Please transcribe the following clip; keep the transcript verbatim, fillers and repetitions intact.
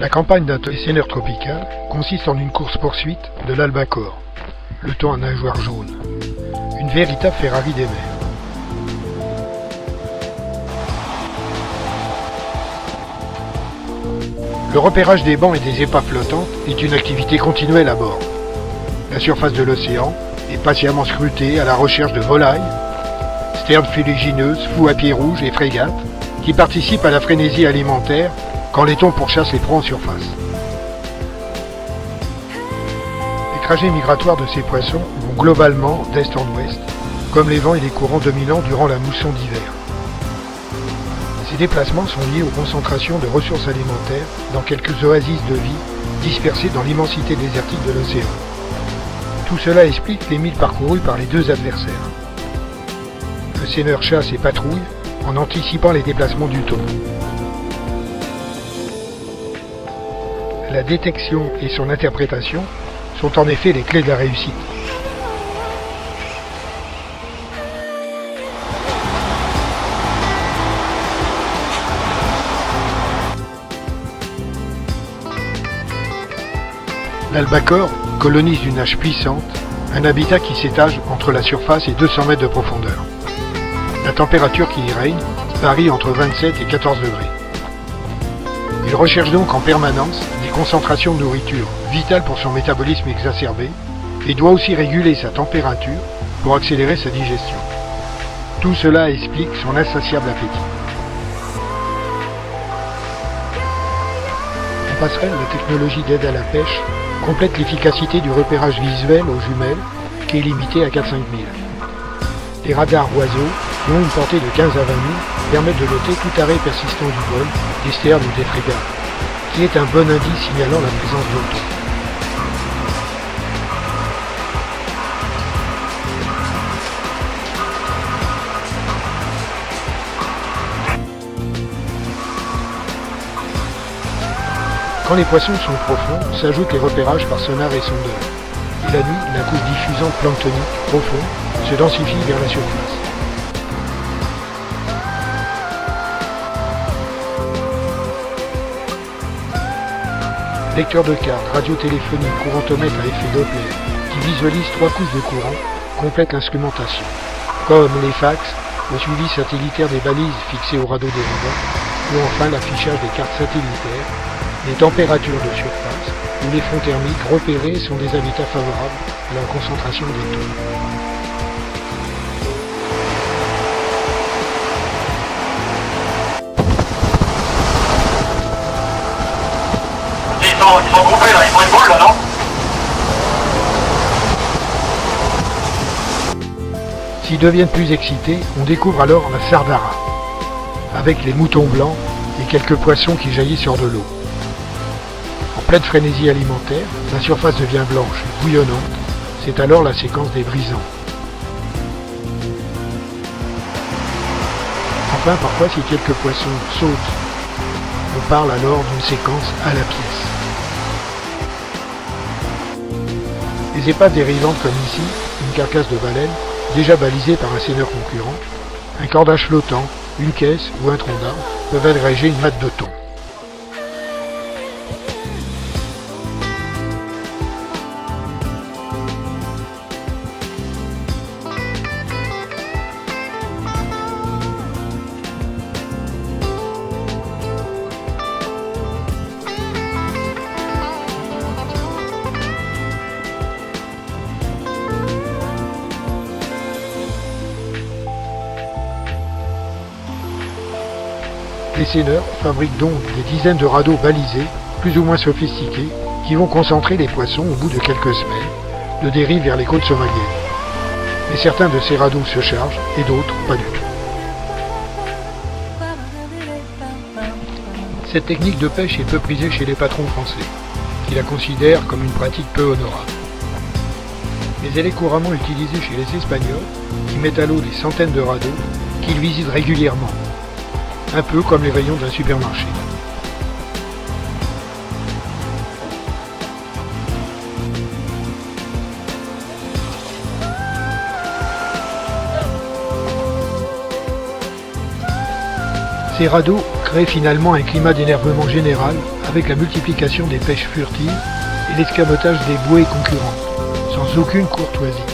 La campagne d'un seineur tropical consiste en une course-poursuite de l'albacore, le thon à nageoire jaune, une véritable Ferrari des mers. Le repérage des bancs et des épaves flottantes est une activité continuelle à bord. La surface de l'océan est patiemment scrutée à la recherche de volailles, sternes fuligineuses, fous à pieds rouges et frégates qui participent à la frénésie alimentaire quand les thons pourchassent les proies en surface. Les trajets migratoires de ces poissons vont globalement d'est en ouest, comme les vents et les courants dominants durant la mousson d'hiver. Ces déplacements sont liés aux concentrations de ressources alimentaires dans quelques oasis de vie dispersées dans l'immensité désertique de l'océan. Tout cela explique les milles parcourus par les deux adversaires. Le seineur chasse et patrouille en anticipant les déplacements du thon. La détection et son interprétation sont en effet les clés de la réussite. L'albacore colonise une nage puissante, un habitat qui s'étage entre la surface et deux cents mètres de profondeur. La température qui y règne varie entre vingt-sept et quatorze degrés. Il recherche donc en permanence des concentrations de nourriture vitales pour son métabolisme exacerbé et doit aussi réguler sa température pour accélérer sa digestion. Tout cela explique son insatiable appétit. En passerelle, la technologie d'aide à la pêche complète l'efficacité du repérage visuel aux jumelles qui est limité à quatre à cinq milles. Les radars oiseaux, dont une portée de quinze à vingt milles, permettent de noter tout arrêt persistant du vol, des sternes ou des frégates, qui est un bon indice signalant la présence de thon. Quand les poissons sont profonds, s'ajoutent les repérages par sonar et sondeur. Et la nuit, la couche diffusante planctonique profonde se densifie vers la surface. Lecteur de cartes, radiotéléphonie, courantomètre à effet Doppler, qui visualise trois couches de courant, complètent l'instrumentation, comme les fax, le suivi satellitaire des balises fixées au radeau dérivant, ou enfin l'affichage des cartes satellitaires, les températures de surface ou les fonds thermiques repérés sont des habitats favorables à la concentration des thons. Ils sont, ils sont groupés là, ils font une boule là, non? S'ils deviennent plus excités, on découvre alors la sardara, avec les moutons blancs et quelques poissons qui jaillissent hors de l'eau. En pleine frénésie alimentaire, la surface devient blanche et bouillonnante, c'est alors la séquence des brisants. Enfin, parfois, si quelques poissons sautent, on parle alors d'une séquence à la pièce. Les épaves dérivantes comme ici, une carcasse de baleine, déjà balisée par un seineur concurrent, un cordage flottant, une caisse ou un tronc d'arbre peuvent agréger une matte de thon. Les seineurs fabriquent donc des dizaines de radeaux balisés, plus ou moins sophistiqués, qui vont concentrer les poissons au bout de quelques semaines, de dérive vers les côtes somaliennes. Mais certains de ces radeaux se chargent et d'autres pas du tout. Cette technique de pêche est peu prisée chez les patrons français, qui la considèrent comme une pratique peu honorable. Mais elle est couramment utilisée chez les Espagnols, qui mettent à l'eau des centaines de radeaux qu'ils visitent régulièrement, un peu comme les rayons d'un supermarché. Ces radeaux crée finalement un climat d'énervement général avec la multiplication des pêches furtives et l'escamotage des bouées concurrentes, sans aucune courtoisie.